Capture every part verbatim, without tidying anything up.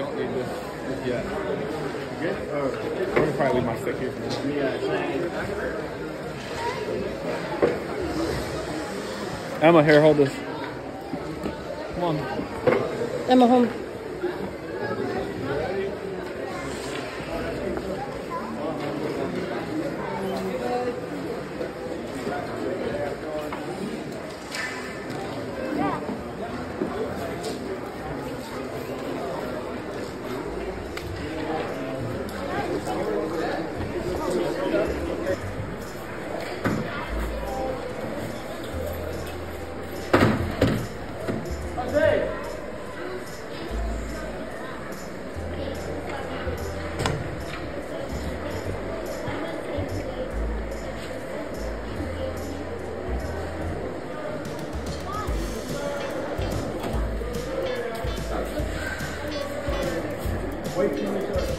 don't need this, this yet. Good? Uh, I'm gonna probably leave my stick here for now. Emma, here, hold this. Come on. Emma, home. Wait till we start.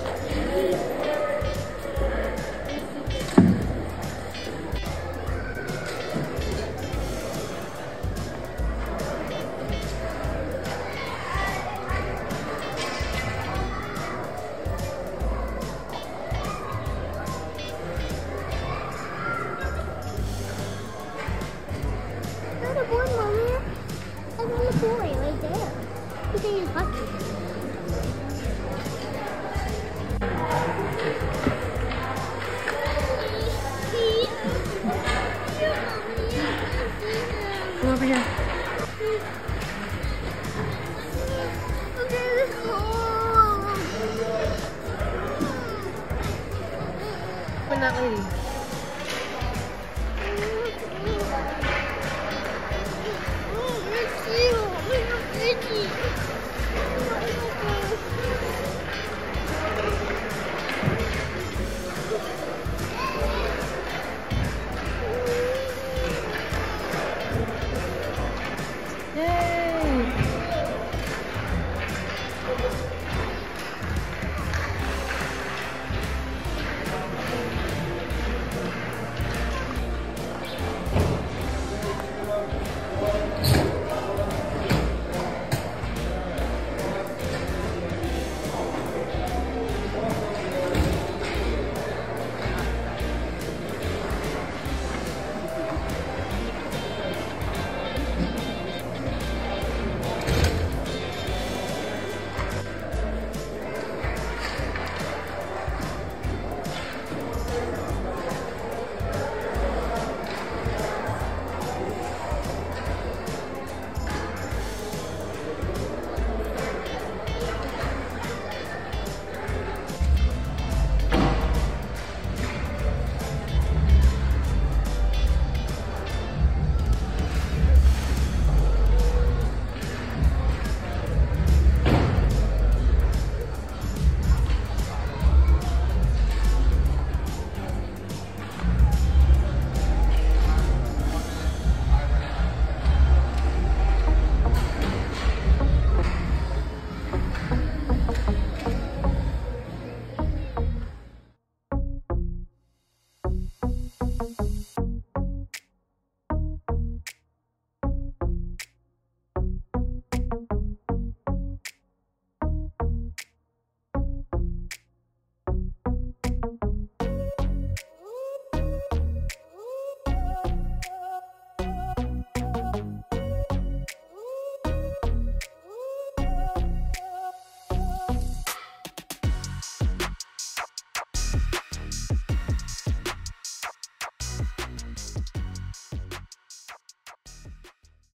There's a boy, Mommy. I got a boy right there. He's playing hockey. Come over here. Okay, let's go. Open that lady.